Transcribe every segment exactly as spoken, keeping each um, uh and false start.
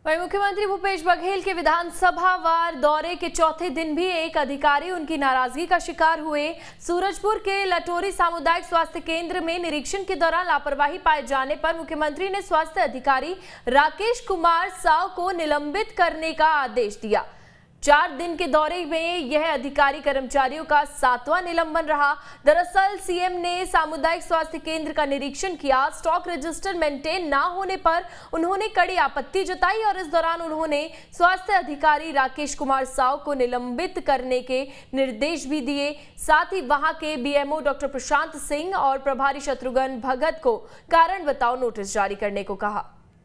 वहीं मुख्यमंत्री भूपेश बघेल के विधानसभा वार दौरे के चौथे दिन भी एक अधिकारी उनकी नाराजगी का शिकार हुए। सूरजपुर के लटोरी सामुदायिक स्वास्थ्य केंद्र में निरीक्षण के दौरान लापरवाही पाए जाने पर मुख्यमंत्री ने स्वास्थ्य अधिकारी राकेश कुमार साव को निलंबित करने का आदेश दिया। चार दिन के दौरे में यह अधिकारी कर्मचारियों का सातवां निलंबन रहा। दरअसल सीएम ने सामुदायिक स्वास्थ्य केंद्र का निरीक्षण किया। स्टॉक रजिस्टर मेंटेन ना होने पर उन्होंने कड़ी आपत्ति जताई और इस दौरान उन्होंने स्वास्थ्य अधिकारी राकेश कुमार साव को निलंबित करने के निर्देश भी दिए। साथ ही वहां के बीएमओ डॉक्टर प्रशांत सिंह और प्रभारी शत्रुघ्न भगत को कारण बताओ नोटिस जारी करने को कहा।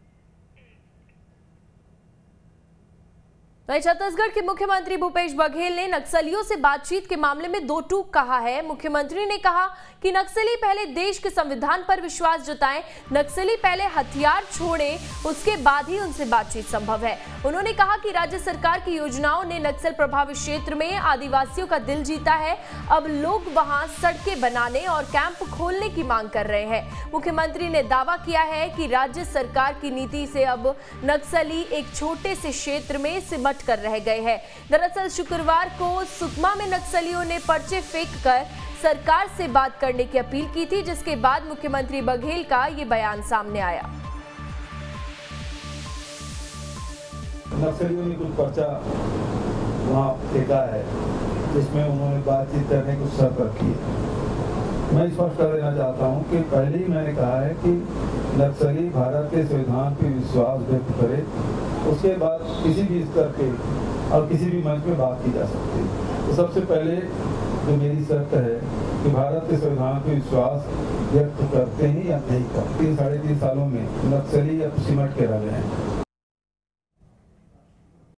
वहीं छत्तीसगढ़ के मुख्यमंत्री भूपेश बघेल ने नक्सलियों से बातचीत के मामले में दो टूक कहा है। मुख्यमंत्री ने कहा कि नक्सली पहले देश के संविधान पर विश्वास जताएं, नक्सली पहले हथियार छोड़ें, उसके बाद ही उनसे बातचीत संभव है। उन्होंने कहा कि राज्य सरकार की योजनाओं ने नक्सल प्रभावित क्षेत्र में आदिवासियों का दिल जीता है। अब लोग वहां सड़कें बनाने और कैंप खोलने की मांग कर रहे हैं। मुख्यमंत्री ने दावा किया है कि राज्य सरकार की नीति से अब नक्सली एक छोटे से क्षेत्र में सिमट कर रह गए हैं। दरअसल शुक्रवार को सुकमा में नक्सलियों ने पर्चे फेंक कर सरकार से बात करने की अपील की थी, जिसके बाद मुख्यमंत्री बघेल का ये बयान सामने आया। नक्सलियों ने कुछ पर्चा वहां फेंका है जिसमें उन्होंने बातचीत करने की शर्त रखी है। मैं स्पष्ट कर देना चाहता हूं कि पहले ही मैंने कहा है कि नक्सली भारत के संविधान पर विश्वास व्यक्त करे, उसके बाद किसी भी स्तर पे और किसी भी मंच में बात की जा सकती है। तो सबसे पहले जो मेरी शर्त है कि भारत के संविधान पे विश्वास व्यक्त करते हैं या नहीं करते। तीन साढ़े तीन सालों में नक्सली अब सिमट के रह गए हैं।